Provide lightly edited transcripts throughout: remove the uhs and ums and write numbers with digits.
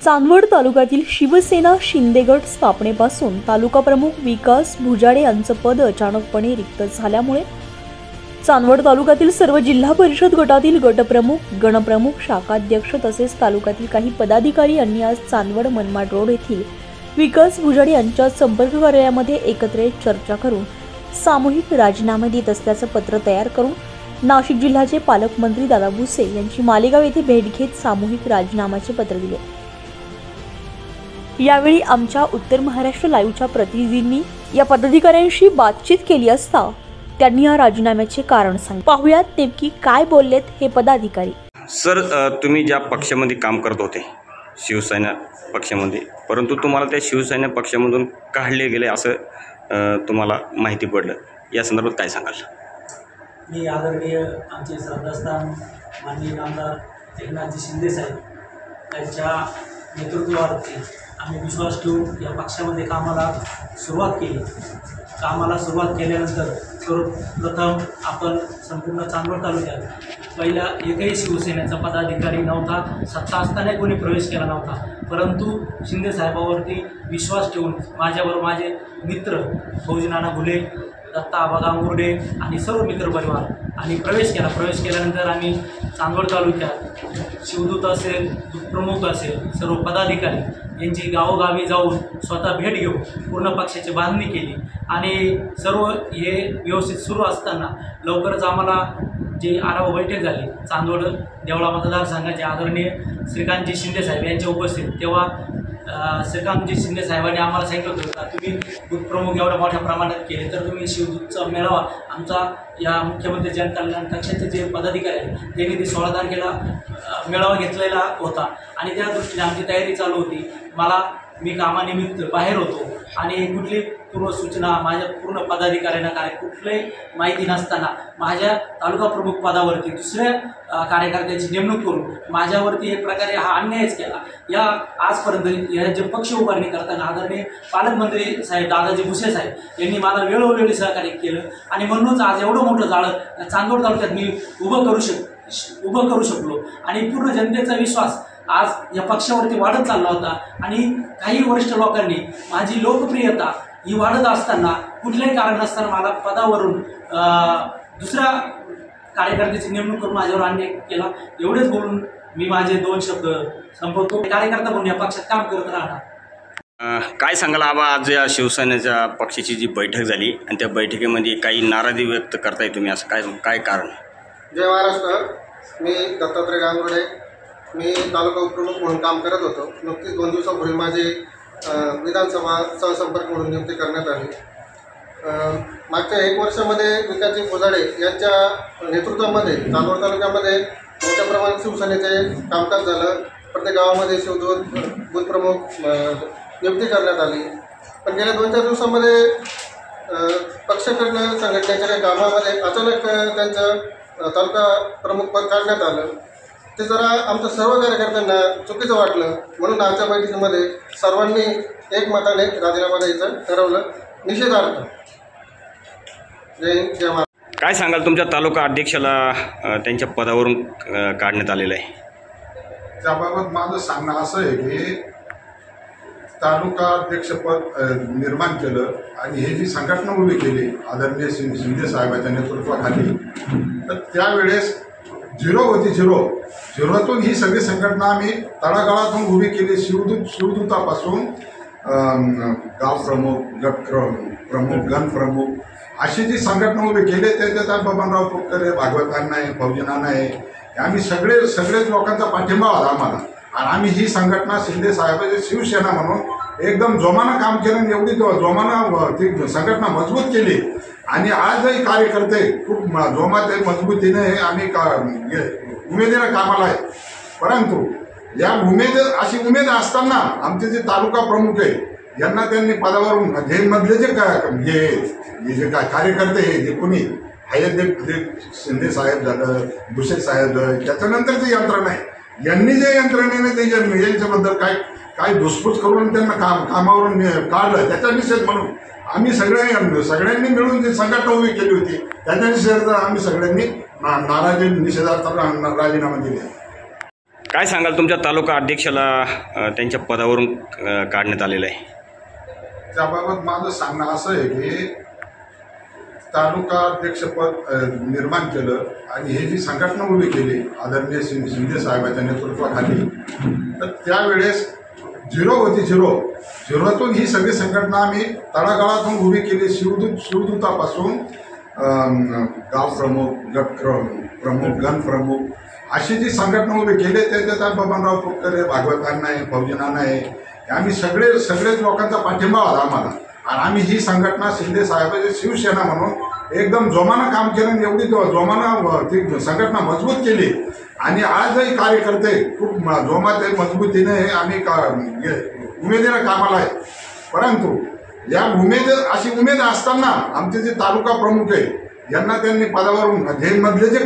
चांदवड तालुक्यातील शिवसेना शिंदेगड स्थापनेपासून तालुका प्रमुख विकास भुजाडे यांचं पद अचानकपणे रिक्त झाल्यामुळे चांदवड तालुक्यातील सर्व जिल्हा परिषद गटातील गटप्रमुख, गणप्रमुख, शाखाध्यक्ष तसेच तालुक्यातील काही पदाधिकारी यांनी आज चांदवड मनमाड रोड येथील विकास भुजाडे यांच्या संपर्क कार्यालयामध्ये एकत्रित चर्चा करून सामूहिक राजीनामे देत असल्याचं पत्र तयार करून नाशिक जिल्ह्याचे पालकमंत्री दादा भुसे यांची मालेगाव येथे भेट घेत सामूहिक राजीनाम्याचे पत्र दिले। यावेळी आमच्या उत्तर महाराष्ट्र लाईव्हच्या प्रतिनिधींनी या पदाधिकाऱ्यांशी बातचीत केली असता त्यांनी या राजीनाम्याचे कारण सांगितले। पाहुयात नेमकी काय बोललेत हे पदाधिकारी। सर, तुम्ही ज्या पक्षामध्ये काम करत होते शिवसेना पक्षामध्ये, परंतु तुम्हाला त्या शिवसेना पक्षामधून काढले गेले असं तुम्हाला माहिती पडलं, या संदर्भात काय सांगाल? मी आदरणीय आमचे श्रद्धास्थान माननीय आमदार एकनाथजी शिंदे साहेब यांच्या नेतृत्वावरती आम्ही विश्वास ठेवून या पक्षामध्ये कामाला सुरुवात केली। कामाला सुरुवात केल्यानंतर सर्वप्रथम आपण संपूर्ण चांदवड तालुक्यात पहिला एकही शिवसेनेचा पदाधिकारी नव्हता, सत्ता असताना कोणी प्रवेश केला नव्हता, परंतु शिंदे साहेबांवरती विश्वास ठेवून माझ्यावर माझे मित्र फौजी नाना घुले, दत्ता आबा गांगुर्डे आणि सर्व मित्रपरिवार आणि प्रवेश केल्यानंतर आम्ही चांदवड तालुक्यात शिवदूत असेल, प्रमुख असेल, सर्व पदाधिकारी यांची गावोगावी जाऊन स्वतः भेट घेऊन पूर्ण पक्षाची बांधणी केली आणि सर्व हे व्यवस्थित सुरू असताना लवकरच आम्हाला जी आढावा बैठक झाली चांदवड देवळा मतदारसंघाचे आदरणीय श्रीकांतजी शिंदे साहेब यांच्या उपस्थित, तेव्हा श्रीकांतजी शिंदे साहेबांनी आम्हाला सांगितलं होतं का तुम्ही दूध प्रमुख एवढ्या मोठ्या प्रमाणात केले तर तुम्ही शिवदूतचा मेळावा आमचा या मुख्यमंत्री जनकल्याण कक्षाचे जे पदाधिकारी आहेत त्यांनी ते 16 तारखेला मेळावा घेतलेला होता आणि त्या दृष्टीने आमची तयारी चालू होती। मी कामानिमित्त बाहेर होतो आणि कुठली पूर्वसूचना माझ्या पूर्ण पदाधिकाऱ्यांना काय कुठलीही माहिती नसताना माझ्या तालुका प्रमुख पदावरती दुसऱ्या कार्यकर्त्याची नेमणूक करून माझ्यावरती एक प्रकारे हा अन्यायच केला। या आजपर्यंत या जे पक्ष उभारणी करताना आदरणीय पालकमंत्री साहेब दादाजी भुसे साहेब यांनी मला वेळोवेळी सहकार्य केलं आणि म्हणूनच आज एवढं मोठं जाळं चांदवड तालुक्यात मी उभं करू शकलो आणि पूर्ण जनतेचा विश्वास आज या पक्षावरती वाढत चालला होता आणि काही वरिष्ठ लोकांनी माझी लोकप्रियता ही वाढत असताना कुठल्याही कारण नसताना मला पदावरून दुसऱ्या कार्यकर्त्याची नेमणूक करून माझ्यावर अन्याय केला। एवढेच बोलून मी माझे 2 शब्द संपवतो। कार्यकर्ता म्हणून या पक्षात काम करत राहणार। काय सांगाल आबा, आज या शिवसेनेच्या पक्षाची जी बैठक झाली आणि त्या बैठकीमध्ये काही नाराजी व्यक्त करताय तुम्ही, असं काय कारण? जय महाराष्ट्र। मी दत्तात्रय गांगुर्डे, मी तालुका उपप्रमुख म्हणून काम करत होतो। नुकतीच 2 दिवसापूर्वी माझी विधानसभा सहसंपर्क म्हणून नियुक्ती करण्यात आली। मागच्या 1 वर्षामध्ये विकासजी भुजाडे यांच्या नेतृत्वामध्ये चांदवड तालुक्यामध्ये मोठ्या प्रमाणात शिवसेनेचे कामकाज झालं। प्रत्येक गावामध्ये शिवदूत, बूथप्रमुख नियुक्ती करण्यात आली। पण गेल्या 2-4 दिवसामध्ये पक्षाकडनं संघटनेच्या काही कामामध्ये अचानक त्यांचं तालुका प्रमुख पद काढण्यात आलं। ते जरा आमच्या सर्व कार्यकर्त्यांना चुकीचं वाटलं, म्हणून आजच्या बैठकीमध्ये सर्वांनी एकमताने राजीनामा द्यायचं ठरवलं, निषेधार्थ। जय हिंद, जय महाराष्ट्र। काय सांगाल, तुमच्या तालुका अध्यक्षाला त्यांच्या पदावरून काढण्यात आलेलं आहे, त्याबाबत माझं सांगणं असं आहे की तालुका अध्यक्षपद निर्माण केलं आणि हे जी संघटना उभी केली आदरणीय शिंदे साहेबांच्या नेतृत्वाखाली, तर त्यावेळेस 0 होती, झिरोतून ही सगळी संघटना आम्ही तळागाळातून उभी केली। शिवदूतापासून गाव प्रमुख, गट प्रमुख, गण प्रमुख अशी जी संघटना उभी केली, त्याच्यात बबनराव पुटकरे, भागवतांना आहे, फौजी नाना आहे, आम्ही सगळेच लोकांचा पाठिंबा होता आम्हाला आणि आम्ही ही संघटना शिंदे साहेबांची शिवसेना म्हणून एकदम जोमानं काम केलं आणि एवढी जोमानं ती संघटना मजबूत केली आणि आजही कार्यकर्ते खूप जोमात मजबूतीने आम्ही उमेदीनं कामाला आहे। परंतु या अशी उमेद असताना आमचे जे तालुका प्रमुख आहे यांना त्यांनी पदावरून जे मधले जे कार्यकर्ते आहे, जे कोणी आहेत, जे शिंदे साहेब झालं, भुसे साहेब झालं, त्याच्यानंतर जे यंत्रणा आहे यांनी जे यंत्रणेने ते यांच्याबद्दल काय धुसफूस करून त्यांना कामावरून काढलं, त्याचा निषेध म्हणून आम्ही सगळ्यांनी मिळून जी संघटना उभी केली होती त्याच्या निषेधार्थ आम्ही सगळ्यांनी निषेधार्थ राजीनामा दिले। काय सांगाल तुमच्या तालुका अध्यक्षाला त्यांच्या पदावरून काढण्यात आलेलं आहे? त्याबाबत माझं सांगणं असं आहे की तालुका अध्यक्षपद निर्माण केलं आणि हे जी संघटना उभी केली आदरणीय शिंदे साहेबांच्या नेतृत्वाखाली, तर त्यावेळेस झिरो होती, झिरोतून ही सगळी संघटना आम्ही तळागाळातून उभी केली. शिवदूतापासून गाव प्रमुख, गट प्रमुख, गण प्रमुख अशी जी संघटना उभी केली, त्याच्यात बबनराव पुटकरे, भागवत अण्णा आहे, फौजी नाना आहे, आम्ही सगळेच लोकांचा पाठिंबा होता आम्हाला. आणि आम्ही ही संघटना शिंदे साहेबांची शिवसेना म्हणून एकदम जोमानं काम केलं आणि एवढी जोमानं ती संघटना मजबूत केली. आणि आजही कार्यकर्ते खूप जोमात मजबूतीने आम्ही उमेदीनं कामाला आहे. परंतु या अशी उमेद असताना आमचे जे तालुका प्रमुख आहे यांना त्यांनी पदावरून जेलमधले जे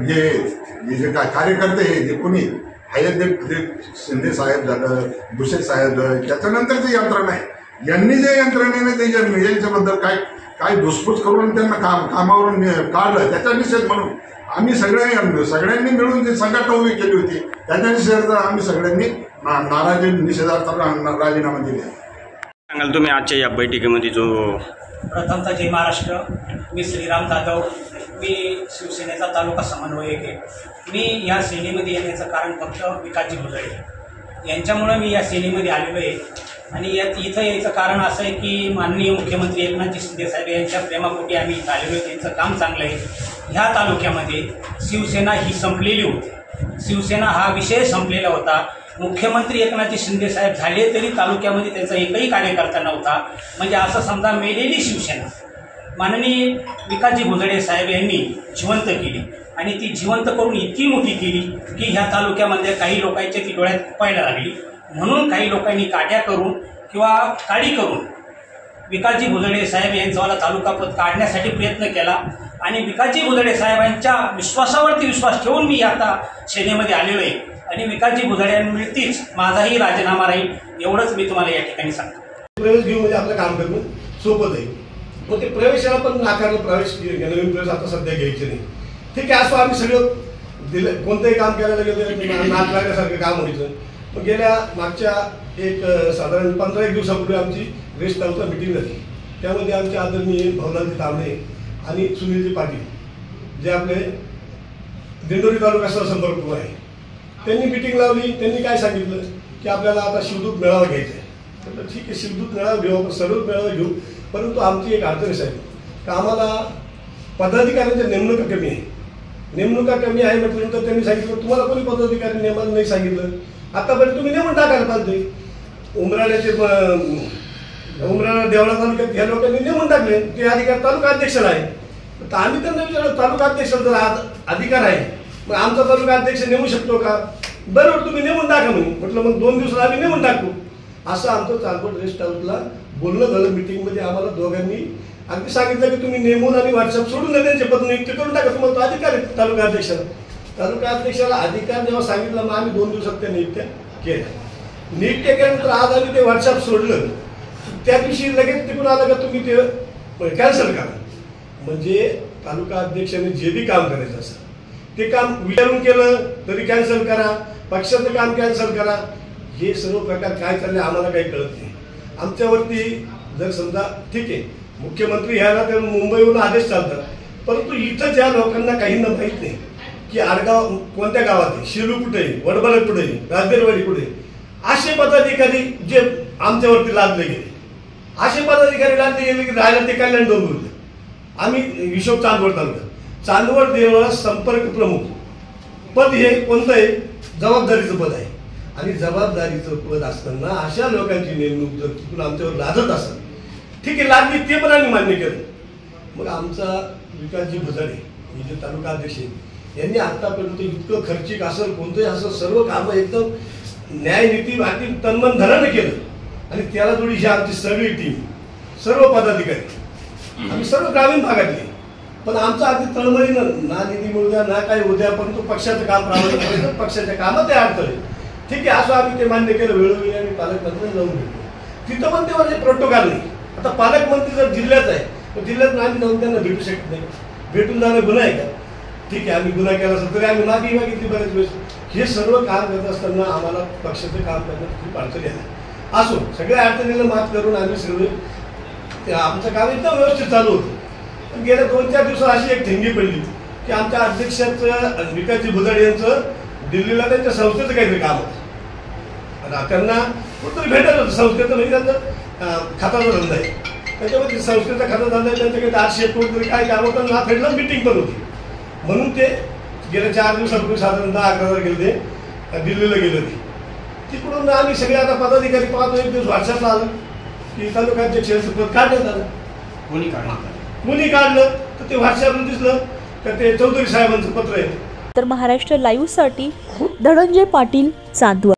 काय कार्यकर्ते आहे, जे कोणी आहेत, जे शिंदे साहेब झालं, भुसे साहेब झालं, त्याच्यानंतर जे यंत्रणा आहे, यांनी जे यंत्रणेने ते यांच्याबद्दल काय धुसफूस करून त्यांना कामावरून काढलं, त्याचा निषेध म्हणून आम्ही सगळ्यांनी मिळून जी संघटना उभी केली होती त्याच्या निषेधार्थ आम्ही सगळ्यांनी निषेधार्थ राजीनामा दिले. सांगाल तुम्ही आजच्या या बैठकीमध्ये जो प्रथमतः जय महाराष्ट्र. मी श्रीराम जाधव, मी शिवसेनेचा तालुका समन्वयक आहे. मी या सेनेमध्ये येण्याचं कारण फक्त विकासजी भुजाडे यांच्यामुळे मी या सेनेमध्ये आलेलो आहे. आणि इथं यायचं कारण असं आहे की माननीय मुख्यमंत्री एकनाथजी शिंदे साहेब यांच्या प्रेमापोटी आम्ही इथं आलेलो आहे. त्यांचं काम चांगलं आहे. ह्या तालुक्यामध्ये शिवसेना ही संपलेली होती. शिवसेना हा विषय संपलेला होता. मुख्यमंत्री एकनाथजी शिंदे साहेब झाले तरी तालुक्यामध्ये त्यांचा एकही कार्यकर्ता नव्हता. म्हणजे असं समजा मेलेली शिवसेना माननीय विकासजी भुजाडे साहेब यांनी जिवंत केली. आणि ती जिवंत करून इतकी मोठी केली की ह्या तालुक्यामध्ये काही लोकांच्या ती डोळ्यात पाहायला लागली. म्हणून काही लोकांनी काट्या करून किंवा काडी करून विकासजी भुजाडे साहेब यांचावाला तालुकापद काढण्यासाठी प्रयत्न केला. आणि विकासजी भुजाडे साहेबांच्या विश्वासावरती विश्वास ठेवून मी आता सेनेमध्ये आलेलो आहे. आणि विकासजी भुजाड्यांवरतीच माझाही राजीनामा राहील, एवढंच मी तुम्हाला या ठिकाणी सांगतो. प्रवेश घेऊन म्हणजे आपलं काम करणं सोपं आहे. मग ते प्रवेशाला पण नाकारलं. प्रवेश नवीन प्रवेश आता सध्या घ्यायचे नाही. ठीक आहे, असं आम्ही सगळं दिलं. कोणतंही काम करायला गेलं नाक लागण्यासारखं काम व्हायचं. मग मागच्या एक साधारण 15-1 दिवसापूर्वी आमची रेस्ट हाऊसला मिटिंग झाली. त्यामध्ये आमचे आदरणीय भवनाजी तांबडे आणि सुनीलजी पाटील जे आपले दिंडोरी तालुका सहसंपर्क प्रमुख आहे, त्यांनी मिटिंग लावली. त्यांनी काय सांगितलं की आपल्याला आता शिवदूत मेळावा घ्यायचा आहे. म्हटलं ठीक आहे, शिवदूत मेळावा घेऊ, आपण सर्वच मेळावा घेऊ. परंतु आमची एक अडचण आहे की आम्हाला पदाधिकाऱ्यांच्या नेमणुका कमी आहे. नेमणुका कमी आहे म्हटल्यानंतर त्यांनी सांगितलं तुम्हाला कोणी पदाधिकारी नेमायला नाही सांगितलं. आतापर्यंत तुम्ही नेमून टाकायला पाहिजे. उमराळा देवळा तालुक्यात ह्या लोकांनी नेमून टाकले. ते अधिकार तालुका अध्यक्षाला आहे. तर आम्ही त्यांना विचारलं तालुका अध्यक्षाला जर अधिकार आहे मग आमचा तालुका अध्यक्ष नेमू शकतो का? बरोबर, तुम्ही नेमून टाका म्हणून. म्हटलं मग 2 दिवसात आम्ही नेमून टाकू. असं आमचं चालकोट रेस्ट हाऊसला बोलणं झालं. मिटिंगमध्ये आम्हाला दोघांनी अगदी सांगितलं की तुम्ही नेमून आणि व्हॉट्सअप सोडून त्यांचे पद नियुक्त करून टाका. तुम्हाला तो अधिकार आहे तालुका अध्यक्षाला. तालुका अध्यक्षाला अधिकार जेव्हा सांगितलं मग आम्ही 2 दिवसात त्या नियुक्त्या केल्या. नियुक्त्या केल्यानंतर आज आम्ही ते व्हॉट्सअप सोडलं. त्या दिवशी लगेच तिकडून आलं का तुम्ही ते कॅन्सल करा. म्हणजे तालुका अध्यक्षाने जे बी काम करायचं असं ते काम विचारून केलं तरी कॅन्सल करा, पक्षाचं काम कॅन्सल करा. हे सर्व प्रकार काय चालले आम्हाला काही कळत नाही. आमच्यावरती जर समजा ठीक आहे मुख्यमंत्री ह्याला तर मुंबईवरून आदेश चालतात, परंतु इथं ज्या लोकांना काहींना माहीत नाही की आडगाव कोणत्या गावात आहे, शेलू कुठे आहे, वडबल कुठे आहे, राजदेरवाडी कुठे आहे, असे पदाधिकारी जे आमच्यावरती लादले गेले, असे पदाधिकारी लादले गेले की राहायला ते कल्याण डोंबिवली. आम्ही हिशोब चांदवड तालुका, चांदवड देवळा संपर्क प्रमुख पद हे कोणतं आहे? जबाबदारीचं पद आहे. आणि जबाबदारीचं पद असताना अशा लोकांची नेमणूक जर तिथून आमच्यावर लादत असेल, ठीक आहे लागली, ते पण आम्ही मान्य केलं. मग आमचा विकासजी भुजाडे हे जे तालुका अध्यक्ष यांनी आतापर्यंत इतकं खर्चिक असेल कोणतंही असं सर्व कामं एकदम न्यायनीती वाटी तन्मन धरानं केलं. आणि त्याला थोडी ही आमची सगळी टीम, सर्व पदाधिकारी, आम्ही सर्व ग्रामीण भागातले, पण आमचं अगदी तळमळीनं ना निधी मिळू द्या ना काही उद्या, परंतु पक्षाचं काम प्रामाणिक पक्षाच्या कामात ते अडथळे. ठीक आहे, असं आम्ही ते मान्य केलं. वेळोवेळी आम्ही पालकमंत्र्यांना जाऊन भेटलो. तिथं पण ते म्हणजे प्रोटोकॉल नाही. आता पालकमंत्री जर जिल्ह्यात आहे तर जिल्ह्यात आम्ही जाऊन त्यांना भेटू शकत नाही. भेटून जाणं गुन्हा आहे का? ठीक आहे, आम्ही गुन्हा केला असेल तरी आम्ही माफी मागितली बऱ्याच वेळेस हे सर्व काम करत असताना आम्हाला पक्षाचं काम करण्यात खूप अडचणी आल्या. असो, सगळ्या अडचणीला मात करून आम्ही सर्व आमचं काम एकदम व्यवस्थित चालू होतं. पण गेल्या 2-4 दिवसात अशी एक ठिणगी पडली की आमच्या अध्यक्षाचं विकासजी भुजाडे यांचं दिल्लीला त्यांच्या संस्थेचं काहीतरी काम होतं. त्यांना कुठतरी भेटत होतं संस्थेचं, म्हणजे त्यांचं खात्याचा धंदा आहे. त्याच्यामध्ये संस्थेचा खाता धंदा आहे, त्यांचं काही 800 कोटी काय काम होतं. ना फेडला मीटिंग पण होती. म्हणून ते गेल्या 4 दिवसापूर्वी साधारणतः 11 गेले ते दिल्लीला गेले होते. तिकडून आम्ही सगळे आता पदाधिकारी पाहतो. एक दिवस व्हॉट्सअपला आलं की तालुकाध्यक्षाचं पद काढण्यात आलं. कोणी काढलं तर ते व्हॉट्सअपला दिसलं तर ते चौधरी साहेबांचं पत्र आहे. तर महाराष्ट्र लाईव्हसाठी धनंजय पाटील, चांदवड.